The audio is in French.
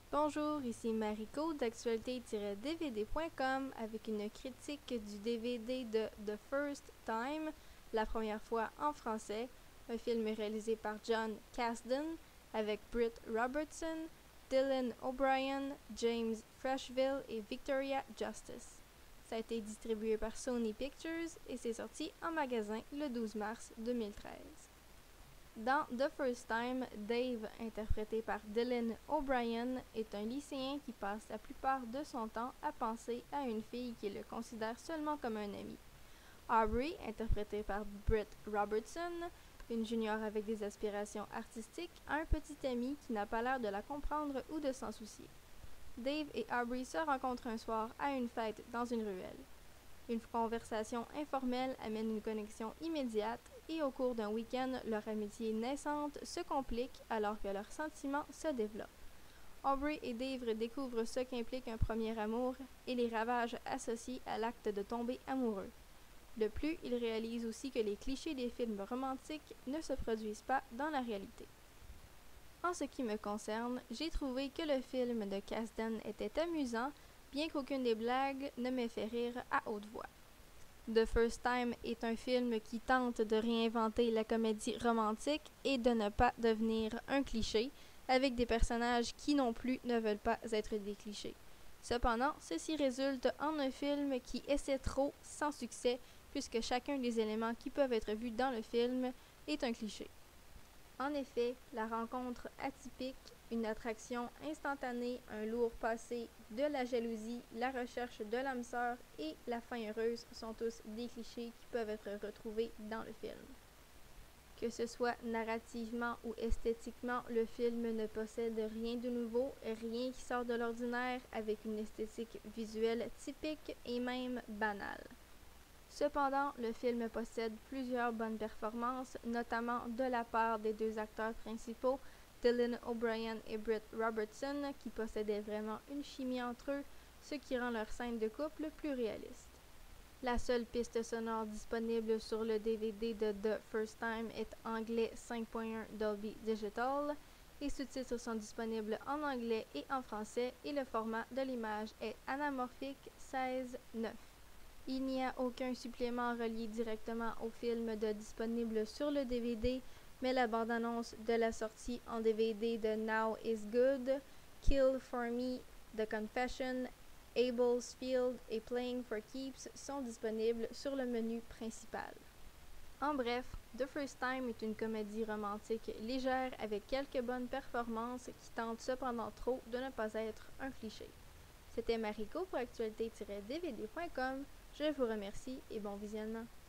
Bonjour, ici Mariko d'actualité-dvd.com avec une critique du DVD de The First Time, la première fois en français, un film réalisé par John Kasdan avec Britt Robertson, Dylan O'Brien, James Freshville et Victoria Justice. Ça a été distribué par Sony Pictures et c'est sorti en magasin le 12 mars 2013. Dans The First Time, Dave, interprété par Dylan O'Brien, est un lycéen qui passe la plupart de son temps à penser à une fille qui le considère seulement comme un ami. Aubrey, interprétée par Britt Robertson, une junior avec des aspirations artistiques, a un petit ami qui n'a pas l'air de la comprendre ou de s'en soucier. Dave et Aubrey se rencontrent un soir à une fête dans une ruelle. Une conversation informelle amène une connexion immédiate et au cours d'un week-end, leur amitié naissante se complique alors que leurs sentiments se développent. Aubrey et Dave découvrent ce qu'implique un premier amour et les ravages associés à l'acte de tomber amoureux. De plus, ils réalisent aussi que les clichés des films romantiques ne se produisent pas dans la réalité. En ce qui me concerne, j'ai trouvé que le film de Kasdan était amusant, bien qu'aucune des blagues ne m'ait fait rire à haute voix. The First Time est un film qui tente de réinventer la comédie romantique et de ne pas devenir un cliché, avec des personnages qui non plus ne veulent pas être des clichés. Cependant, ceci résulte en un film qui essaie trop sans succès, puisque chacun des éléments qui peuvent être vus dans le film est un cliché. En effet, la rencontre atypique, une attraction instantanée, un lourd passé, de la jalousie, la recherche de l'âme sœur et la fin heureuse sont tous des clichés qui peuvent être retrouvés dans le film. Que ce soit narrativement ou esthétiquement, le film ne possède rien de nouveau, rien qui sort de l'ordinaire avec une esthétique visuelle typique et même banale. Cependant, le film possède plusieurs bonnes performances, notamment de la part des deux acteurs principaux, Dylan O'Brien et Britt Robertson, qui possédaient vraiment une chimie entre eux, ce qui rend leur scène de couple plus réaliste. La seule piste sonore disponible sur le DVD de The First Time est anglais 5.1 Dolby Digital. Les sous-titres sont disponibles en anglais et en français et le format de l'image est anamorphique 16:9. Il n'y a aucun supplément relié directement au film disponible sur le DVD, mais la bande-annonce de la sortie en DVD de Now is Good, Kill for Me, The Confession, Abel's Field et Playing for Keeps sont disponibles sur le menu principal. En bref, The First Time est une comédie romantique légère avec quelques bonnes performances qui tentent cependant trop de ne pas être un cliché. C'était Mariko pour actualité-dvd.com. Je vous remercie et bon visionnement.